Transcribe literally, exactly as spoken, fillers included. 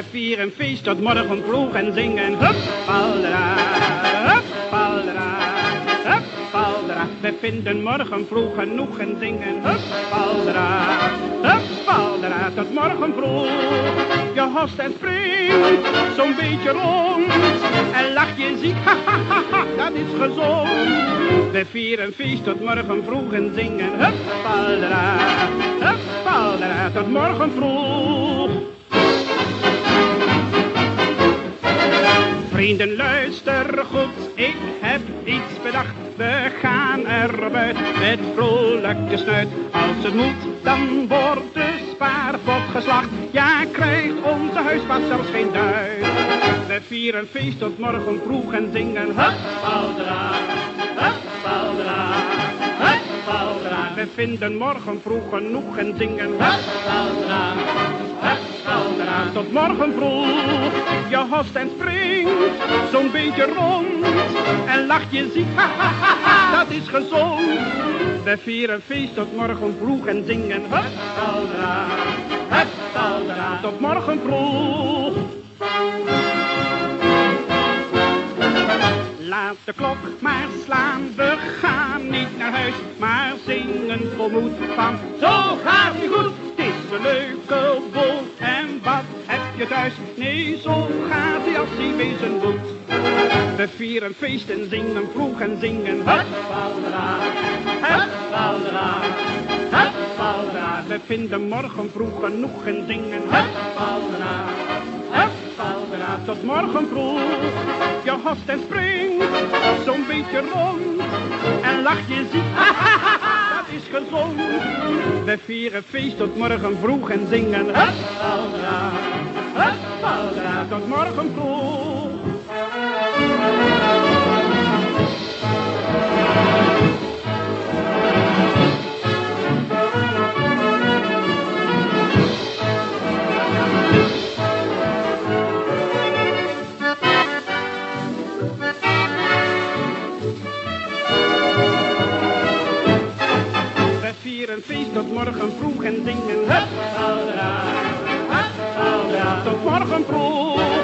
vieren feest tot morgen vroeg en zingen hup, paldera, hup, paldera, hup, paldera. We vinden morgen vroeg genoeg en zingen hup, paldera, hup, paldera. Tot morgen vroeg, je host en springt zo'n beetje rond en lach je ziek, ha, ha, ha, ha, dat is gezond. We vieren feest tot morgen vroeg en zingen hup, paldera, hup, paldera. Tot morgen vroeg. Vrienden, luister goed, ik heb iets bedacht. We gaan eruit met vrolijke snuit. Als het moet, dan wordt de spaarpot geslacht. Ja, krijgt onze huisbaas zelfs geen duit. We vieren feest tot morgen vroeg en zingen hup, paldera, hup, paldera, hup, paldera. We vinden morgen vroeg genoeg en zingen hup, paldera, hup, paldera. Tot morgen vroeg, je host en springt zo'n beetje rond en lacht je ziek, ha, ha, ha, ha, dat is gezond. We vieren feest tot morgen vroeg en zingen hup, paldera, hup, paldera. Tot morgen vroeg. Laat de klok maar slaan, we gaan niet naar huis, maar zingen vol moed van zo gaat ie goed. Het is een leuke boel en wat heb je thuis? Nee, zo gaat hij als hij wezen moet. We vieren feest en zingen vroeg en zingen hup, paldera, hup, paldera, hup, paldera. We vinden morgen vroeg genoeg en zingen hup, paldera, hup, paldera. Tot morgen vroeg, je host en springt zo'n beetje rond en lach je ziek, ha, ha, ha, ha, dat is gezond. We vieren feest tot morgen vroeg en zingen hup, paldera, hup, paldera. Tot morgen vroeg. Een feest tot morgen vroeg en zingen hup, paldera, hup, paldera. Tot morgen vroeg.